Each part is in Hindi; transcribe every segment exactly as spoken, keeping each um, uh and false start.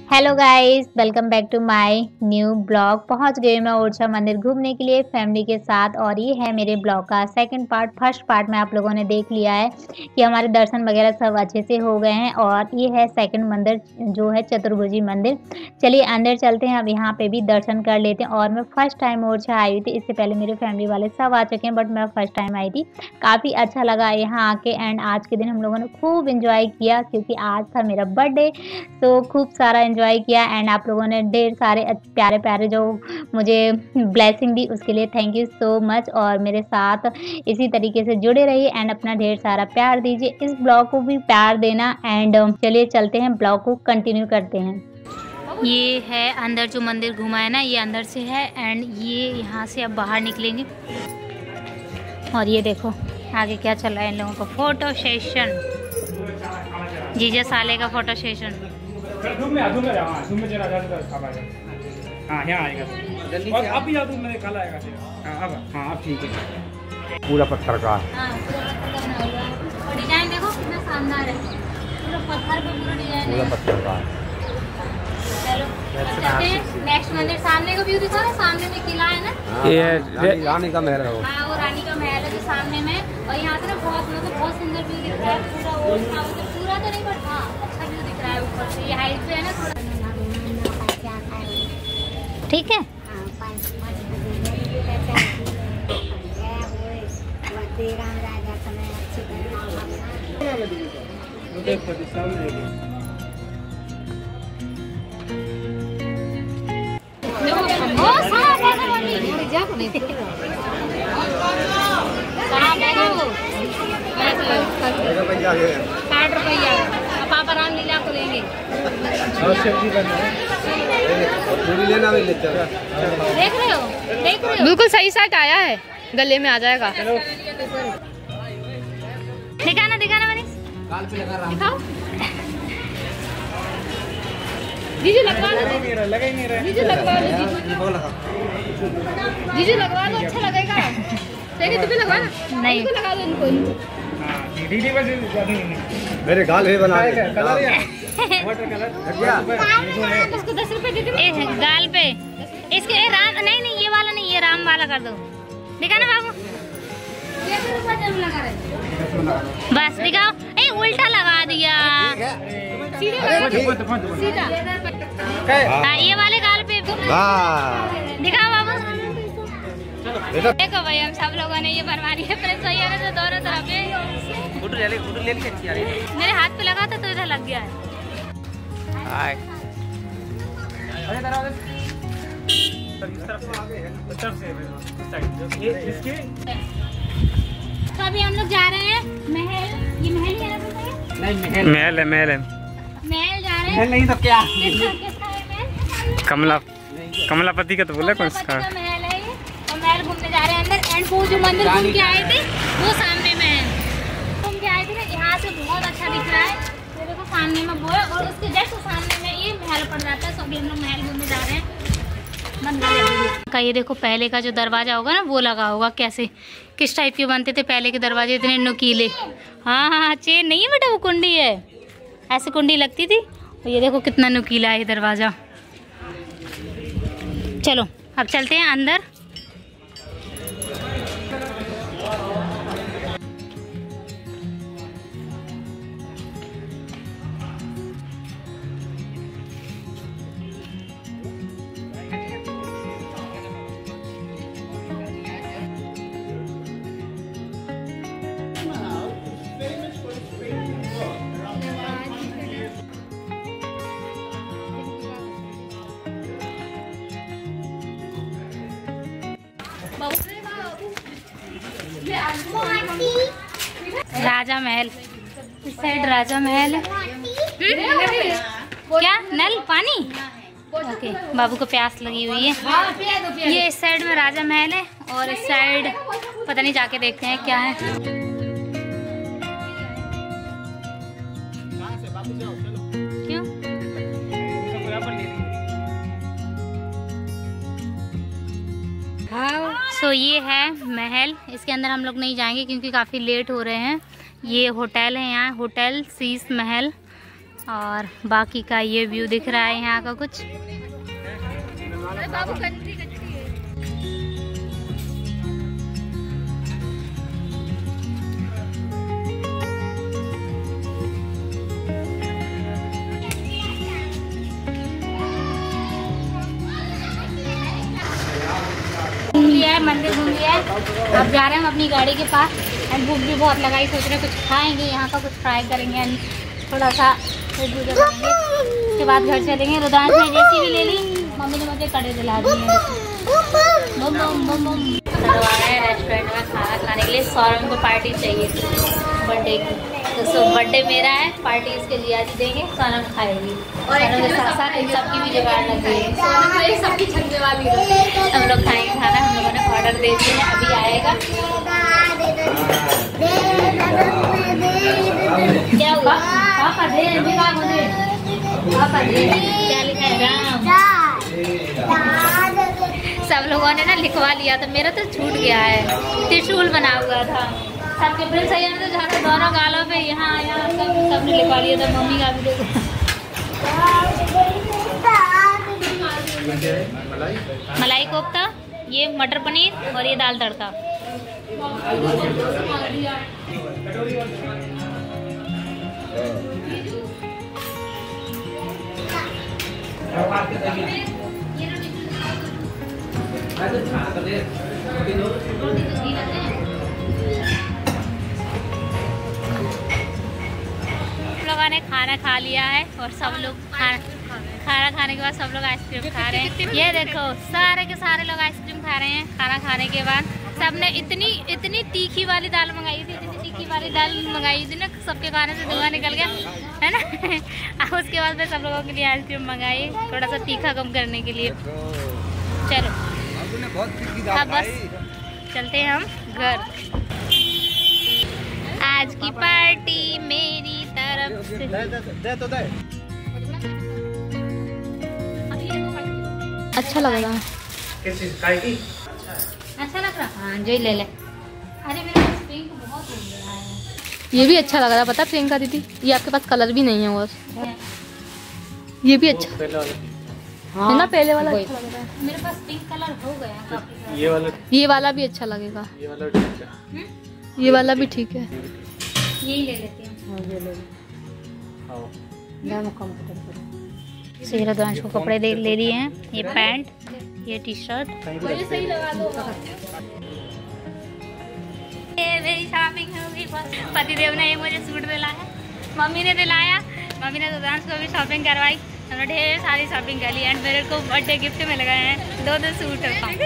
Hello guys, welcome back to my new blog. पहुंच गए मैं ओरछा मंदिर घूमने के लिए फैमिली के साथ, और ये है मेरे ब्लॉग का सेकंड पार्ट। फर्स्ट पार्ट में आप लोगों ने देख लिया है कि हमारे दर्शन वगैरह सब अच्छे से हो गए हैं, और ये है सेकंड मंदिर जो है चतुर्भुजी मंदिर। चलिए अंदर चलते हैं, अब यहाँ पे भी दर्शन कर लेते हैं। और मैं फर्स्ट टाइम ओरछा आई हुई थी, इससे पहले मेरे फैमिली वाले सब आ चुके हैं, बट मैं फर्स्ट टाइम आई थी। काफ़ी अच्छा लगा यहाँ आके, एंड आज के दिन हम लोगों ने खूब इंजॉय किया क्योंकि आज था मेरा बर्थडे। तो खूब सारा एंजॉय किया, एंड आप लोगों ने ढेर सारे प्यारे प्यारे जो मुझे ब्लेसिंग दी उसके लिए थैंक यू सो मच। और मेरे साथ इसी तरीके से जुड़े रहिए एंड अपना ढेर सारा प्यार दीजिए, इस ब्लॉग को भी प्यार देना। एंड चलिए चलते हैं, ब्लॉग को कंटिन्यू करते हैं। ये है अंदर जो मंदिर घुमा है ना, ये अंदर से है, एंड ये यहाँ से अब बाहर निकलेंगे। और ये देखो आगे क्या चल रहा है इन लोगों का, फोटो सेशन, जीजा साले का फोटो सेशन। धूम में धूम में जाओ, धूम में जरा जरा अब आ जाओ। हां यहां आएगा और अब भी धूम में कल आएगा। हां अब हां अब ठीक है। पूरा पत्थर का हां पूरा पत्थर का बना हुआ है, और डिजाइन देखो कितना शानदार है, पूरा पत्थर पे पूरा डिजाइन है, पूरा पत्थर का। चलो चलते हैं नेक्स्ट मंदिर। सामने का व्यू दिखा ना, सामने में किला है ना, ये रानी का महल है। हां वो रानी का महल है जो सामने में, और यहां से ना बहुत मतलब बहुत सुंदर व्यू दिख रहा है, पूरा ओरछा पूरा तो नहीं बट हां अच्छा व्यू दिख रहा है ऊपर से। ये हाइट पे है ना थोड़ा, ठीक है। साठ रुपया पापा रामलीला को लेंगे, देख रहे हो देख रहे हो बिल्कुल सही साइट आया है, गले में आ जाएगा। दिखाना दिखाना मनीष, दिखाओ। जीजू लगवा लो, लगा ही नहीं रहा। जीजू लगवा लो, जीजू लगवा लो, अच्छा लगेगा। देखिए तुम्हें लगवा ना, नहीं इनको लगा दो, इनको। हां दीदी बस मेरे गाल भी बना दे, कलर है वाटर कलर इसको दस रुपए दे दे गाल पे। इसके राम नहीं नहीं ये वाला नहीं, ये राम वाला कर दो। दिखा ना बाबू, ये भी रुपए जम लगा रहे, बस दिखाओ। ए उल्टा लगा दिया, सीधा सीधा। हां ये वाले गाल पे दिखाओ बाबू। देखो भाई हम सब लोगों ने ये बनवा ली है, प्रेस हुई है तो दोनों तरफ ये फोटो ले ले, फोटो ले ले। मेरे हाथ पे लगा था तो इधर लग गया है। हाय अरे दरवाजे इस तरफ से आगे है, इस तरफ से इस साइड ये इसके। तो अभी हम लोग जा रहे हैं महल, ये महल ही है ना? नहीं महल महल है, महल है, महल जा रहे हैं। महल नहीं तो क्या, किसका है महल? कमला कमलापति का तो बोला कौन सा महल है ये, और महल घूमने जा रहे हैं अंदर। एंड वो जो मंदिर घूम के आए थे वो सामने में है, घूम के आए थे ना, यहाँ से बहुत अच्छा दिख रहा है। ये देखो सामने में वो है, और उसके जस्ट सामने में ये महल पड़ जाता है। तो अभी हम लोग महल घूमने जा रहे हैं। का ये देखो पहले का जो दरवाजा होगा ना वो लगा होगा, कैसे किस टाइप के बनते थे पहले के दरवाजे, इतने नुकीले। हाँ हाँ चेन नहीं है बेटा, वो कुंडी है, ऐसे कुंडी लगती थी। और ये देखो कितना नुकीला है ये दरवाजा। चलो अब चलते हैं अंदर। राजा महल, इस साइड राजा महल है। क्या नल पानी? ओके बाबू को प्यास लगी हुई है। ये इस साइड में राजा महल है, और इस साइड पता नहीं, जाके देखते हैं क्या है। क्यों? सो ये है महल, इसके अंदर हम लोग नहीं जाएंगे क्योंकि काफ़ी लेट हो रहे हैं। ये होटल है यहाँ, होटल शीश महल, और बाकी का ये व्यू दिख रहा है यहाँ का कुछ। बाबू कंट्री अच्छी है। घूम लिया है, मंदिर घूम लिया है। अब जा रहे हैं हम अपनी गाड़ी के पास। एंड भूख भी बहुत लगाई, सोच रहे कुछ खाएंगे यहाँ का, कुछ ट्राई करेंगे एंड थोड़ा सा करेंगे। उसके बाद घर चलेंगे। रुद्रांश ने जैसी भी ले ली, मम्मी ने मुझे कड़े दिला दिए हैं। बम बम बम बम चलो आ रहे हैं रेस्टोरेंट में खाना खाने के लिए। सौरभ को पार्टी चाहिए बर्थडे की, तो सो बर्थडे मेरा है, पार्टी इसके जिया जी देंगे, सौरभ खाएगी। और एक साथ साथ इन सबकी भी जुगाड़ लगी है, सबकी छंदे वाली है। हम लोग खाएंगे खाना। हम लोगों ने ऑर्डर दे दिया है, अभी आएगा। क्या हुआ पापा दे दे पापा दे, क्या लिखा है? राम। सब लोगों ने ना लिखवा लिया था, मेरा तो छूट गया है। त्रिशूल बना हुआ था सबके बिल सही है, तो जहाँ से दोनों गालों पे यहाँ यहाँ सब सबने लिखवा लिया था। मम्मी का भी देखो। मलाई कोफ्ता, ये मटर पनीर और ये दाल तड़का। लोगों ने खाना खा लिया है और सब लोग खाना खाना खाने के बाद सब लोग आइसक्रीम खा रहे हैं। ये देखो सारे के सारे लोग आइसक्रीम खा रहे हैं। खाना खाने के बाद सबने इतनी इतनी तीखी वाली दाल मंगाई थी, इतनी तीखी वाली दाल मंगाई थी ना, सबके खाने से धुआं निकल गया है ना। और उसके बाद में सब लोगों के लिए आइसक्रीम मंगाई, थोड़ा सा तीखा कम करने के लिए। चलो अब बस चलते हैं हम घर। आज की पार्टी मेरी तरफ से। अच्छा लग रहा है, अच्छा लग रहा है। हाँ जो ही ले ले। अरे मेरे पास पिंक बहुत हो गया है। ये भी अच्छा लग रहा है, पता प्रियंका दीदी, ये आपके पास कलर भी नहीं है बस। ये भी अच्छा है ना, पहले वाला अच्छा लग रहा है। मेरे पास पिंक कलर हो गया काफी। ये वाला ये वाला भी अच्छा लगेगा। ये वाला ठीक है, ये वाला भी ठीक है। यही ले लेते हैं। ये ले रुद्रांश को कपड़े दे ले दिए हैं, ये पैंट, ये टी शर्ट। सही लगा दो। मेरी शॉपिंग हो गई बस। पतिदेव ने ये मुझे सूट दिलाया, मम्मी ने दिलाया, मम्मी ने रुद्रांश को भी शॉपिंग करवाई। हमने ढेर सारी शॉपिंग कर ली एंड मेरे को बर्थडे गिफ्ट में लगाए हैं दो दो सूट।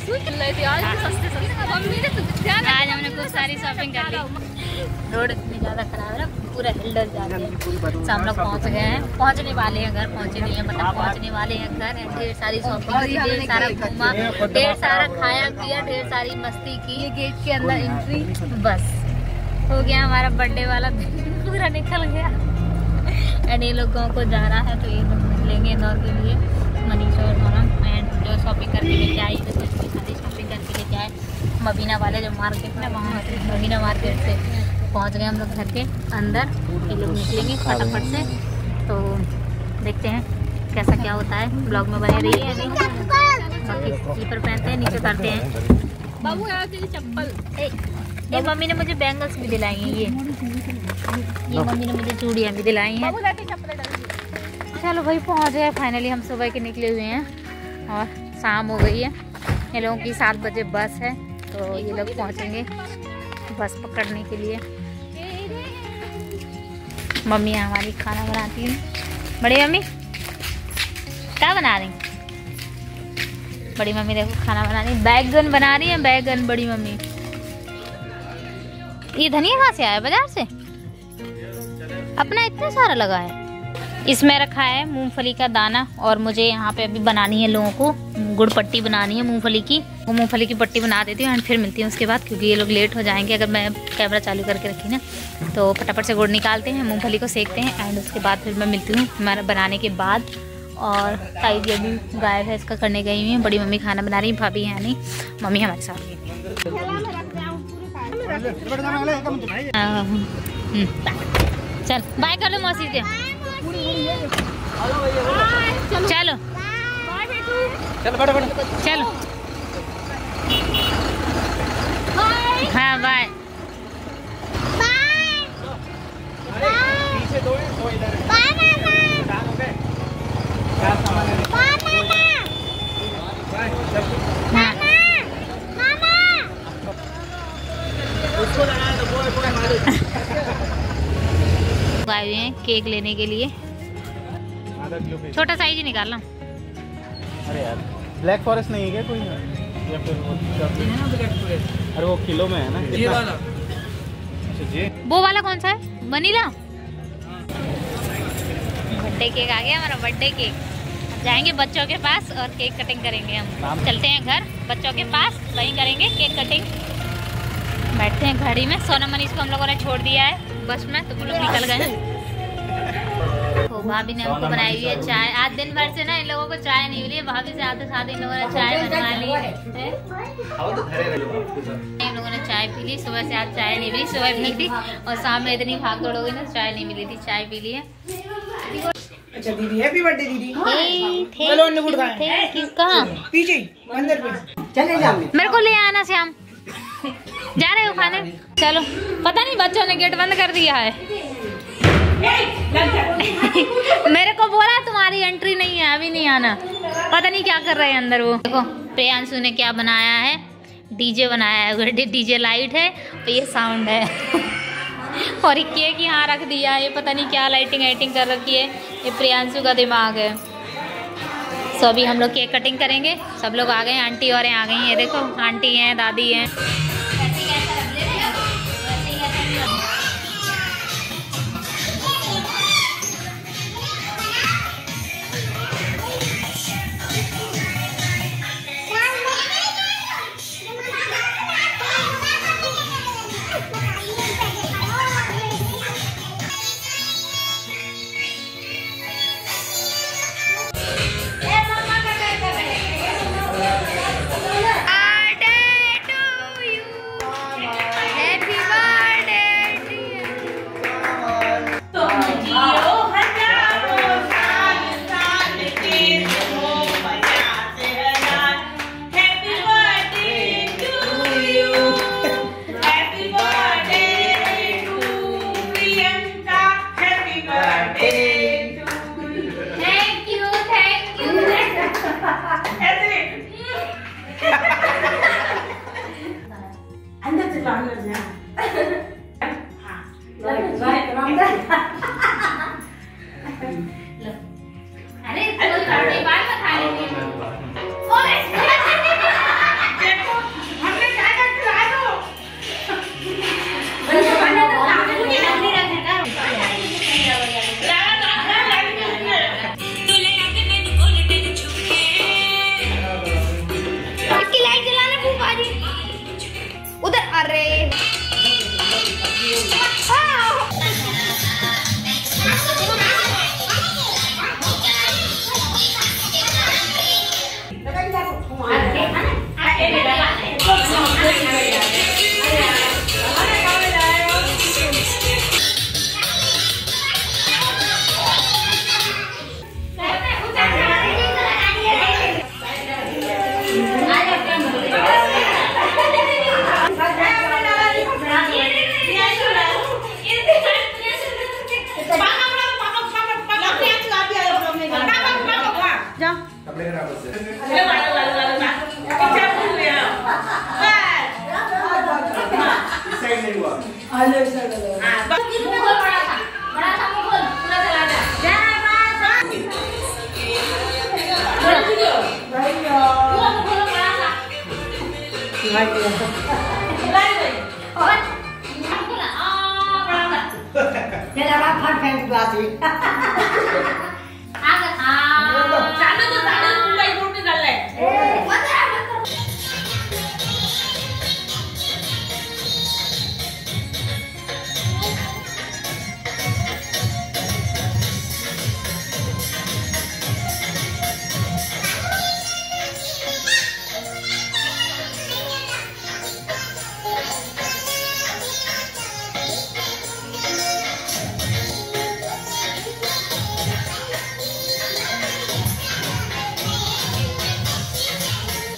आज हमने खूब सारी शॉपिंग कर ली। रोड इतनी ज़्यादा खराब है ना, पूरा हिल्डर जा रही है। सब लोग पहुँच गए हैं, पहुँचने वाले हैं घर, पहुँचे नहीं है मतलब पहुँचने वाले हैं घर। ढेर सारी शॉपिंग की, ढेर सारा घूमा, ढेर सारा खाया पिया, ढेर सारी मस्ती की। ये गेट के अंदर एंट्री बस हो गया हमारा बर्थडे वाला पूरा निकल गया। एंड ये लोग गाँव को जा रहा है तो ये लोग निकलेंगे इंदौर के लिए, मनीषा और मरम। एंड जो शॉपिंग करके लेके आई तो कुछ भी सारी शॉपिंग करके लेके आए। मबीना वाले जो मार्केट में वहाँ मबीना मार्केट से पहुँच गए हम लोग घर के अंदर। ये लोग निकलेंगे फटाफट से, तो देखते हैं कैसा क्या होता है। ब्लॉग में बने रहिए। अभी बाकी स्लीपर पहनते हैं, नीचे करते हैं। बाबू यार तेरी चप्पल। ये मम्मी ने मुझे बैंगल्स भी दिलाई हैं, ये ये मम्मी ने मुझे चूड़ियाँ भी दिलाई हैं। चलो भाई पहुँच गए फाइनली। हम सुबह के निकले हुए हैं और शाम हो गई है। ये लोगों की सात बजे बस है तो ये लोग पहुँचेंगे बस पकड़ने के लिए। मम्मी हमारी खाना बनाती है। बड़ी मम्मी क्या बना रही? बड़ी मम्मी देखो खाना बना रही, बैगन बना रही है, बैगन बड़ी मम्मी। ये धनिया कहाँ से आया? बाजार से? अपना इतना सारा लगा है। इसमें रखा है मूंगफली का दाना और मुझे यहाँ पे अभी बनानी है लोगों को गुड़ पट्टी बनानी है मूंगफली की। वो मूंगफली की पट्टी बना देती हूँ एंड फिर मिलती हूँ उसके बाद, क्योंकि ये लोग लेट हो जाएंगे अगर मैं कैमरा चालू करके रखी ना। तो फटाफट से गुड़ निकालते हैं, मूंगफली को सेकते हैं एंड उसके बाद फिर मैं मिलती हूँ हमारा बनाने के बाद। और ताई जी अभी गायब है, इसका करने गई हुई है। बड़ी मम्मी खाना बना रही है, भाभी है नहीं, मम्मी हमारे साथ गई। चल बाय कर लो मौसी के। चलो चलो बैठो बैठो चलो हाँ बाय पीछे दो हैं, दो इधर हैं। दान हो गए? क्या सामान है? बाय, चल। हाँ उसको लगाया तो वो वो मालूम। आए हुए हैं केक लेने के लिए। आधा किलो पे। छोटा साइज ही निकालना। अरे यार ब्लैक फॉरेस्ट नहीं है क्या कोई, या फिर वो अरे वो किलो में है ना ये वाला। अच्छा जी वो वाला कौन सा है? वनीला। बर्थडे केक आ गया हमारा, बर्थडे केक। अब जाएंगे बच्चों के पास और केक कटिंग करेंगे। हम चलते हैं घर बच्चों के पास, वहीं करेंगे केक कटिंग। बैठते हैं गाड़ी में। सोनम मनीष को हम लोगों ने छोड़ दिया है बस में, तो वो लोग निकल गए हैं। तो भाभी ने हमको बनाई हुई है चाय। आज दिन भर से ना इन लोगों को चाय नहीं मिली। भाभी से आते साथ इन लोगों ने चाय बनवा ली है। इन लोगों ने चाय पी ली। सुबह से आज चाय नहीं मिली, सुबह पी थी और शाम में इतनी भाग दौड़ हो गई ना, चाय नहीं मिली थी, चाय पी ली है। अच्छा दीदी, हैप्पी बर्थडे दीदी। कहाँ पीछे अंदर पे चले जाओ। मेरे को ले आना श्याम, जा रहे हो खाने? चलो। पता नहीं बच्चों ने गेट बंद कर दिया है। मेरे को बोला तुम्हारी एंट्री नहीं है, अभी नहीं आना। पता नहीं क्या कर रहे हैं अंदर वो। देखो प्रियांशु ने क्या बनाया है, डीजे बनाया है। डीजे लाइट है और ये साउंड है और ये केक यहाँ रख दिया है। ये पता नहीं क्या लाइटिंग वाइटिंग कर रखी है। ये प्रियांशु का दिमाग है। सो अभी हम लोग केक कटिंग करेंगे। सब लोग आ गए, आंटी और आ गई हैं। देखो आंटी हैं, दादी हैं।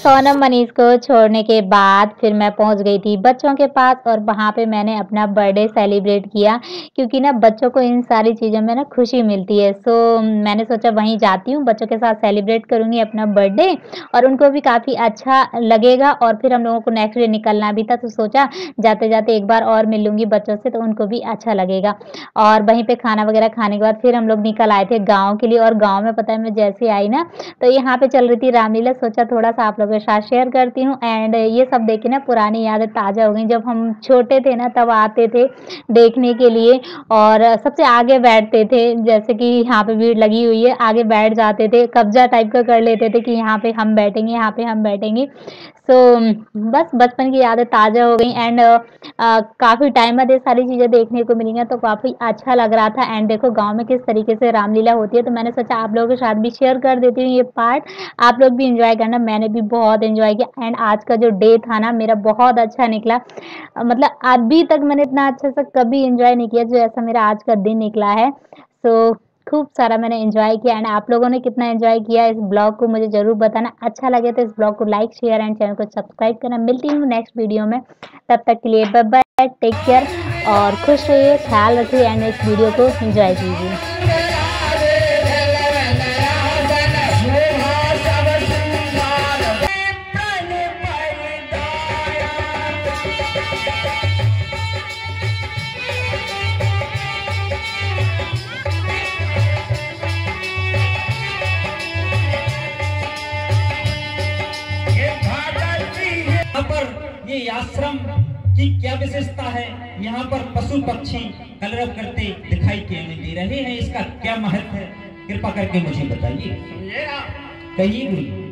सोनम मनीष को छोड़ने के बाद फिर मैं पहुंच गई थी बच्चों के पास और वहां पे मैंने अपना बर्थडे सेलिब्रेट किया, क्योंकि ना बच्चों को इन सारी चीज़ों में ना खुशी मिलती है। सो मैंने सोचा वहीं जाती हूँ, बच्चों के साथ सेलिब्रेट करूँगी अपना बर्थडे और उनको भी काफ़ी अच्छा लगेगा। और फिर हम लोगों को नेक्स्ट डे निकलना भी था, तो सोचा जाते-जाते एक बार और मिल लूँगी बच्चों से, तो उनको भी अच्छा लगेगा। और वहीं पे खाना वगैरह खाने के बाद फिर हम लोग निकल आए थे गाँव के लिए। और गाँव में पता है मैं जैसे आई ना, तो यहाँ पे चल रही थी रामलीला, सोचा थोड़ा-सा आप लोगों के साथ शेयर करती हूँ। एंड ये सब देख के ना पुरानी यादें ताज़ा हो गई, जब हम छोटे थे ना तब आते थे देखने के लिए और सबसे आगे बैठते थे, जैसे कि यहाँ पे भीड़ लगी हुई है, आगे बैठ जाते थे, कब्जा टाइप का कर लेते थे कि यहाँ पे हम बैठेंगे, यहाँ पे हम बैठेंगे। सो बस बचपन की यादें ताज़ा हो गई एंड काफ़ी टाइम बाद ये सारी चीज़ें देखने को मिली हैं, तो काफ़ी अच्छा लग रहा था। एंड देखो गाँव में किस तरीके से रामलीला होती है, तो मैंने सोचा आप लोगों के साथ भी शेयर कर देती हूँ ये पार्ट, आप लोग भी एंजॉय करना। मैंने भी बहुत एंजॉय किया एंड आज का जो डे था ना मेरा बहुत अच्छा निकला। अ, मतलब अभी तक मैंने इतना अच्छे से कभी एंजॉय नहीं किया जो ऐसा मेरा आज का दिन निकला है। सो खूब सारा मैंने एंजॉय किया एंड आप लोगों ने कितना एंजॉय किया इस ब्लॉग को मुझे ज़रूर बताना। अच्छा लगे तो इस ब्लॉग को लाइक शेयर एंड चैनल को सब्सक्राइब करना। मिलती हूँ नेक्स्ट वीडियो में, तब तक के लिए बाय बाय, टेक केयर और खुश रहिए, ख्याल रखिए एंड इस वीडियो को एंजॉय कीजिए। ये आश्रम की क्या विशेषता है, यहाँ पर पशु पक्षी कलरव करते दिखाई क्यों नहीं दे रहे हैं, इसका क्या महत्व है, कृपा करके मुझे बताइए, कहिए गुरु।